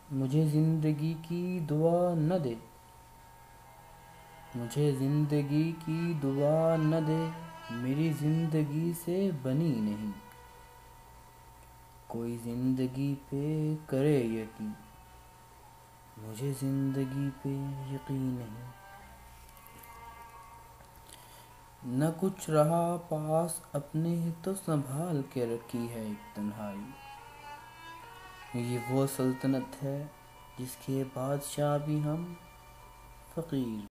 मुझे जिंदगी की दुआ न दे, मुझे जिंदगी की दुआ न दे, मेरी जिंदगी से बनी नहीं। कोई जिंदगी पे करे यकीन, मुझे जिंदगी पे यकीन नहीं। न कुछ रहा पास अपने तो संभाल के रखी है एक तन्हाई। ये वो सल्तनत है जिसके बादशाह भी हम फकीर।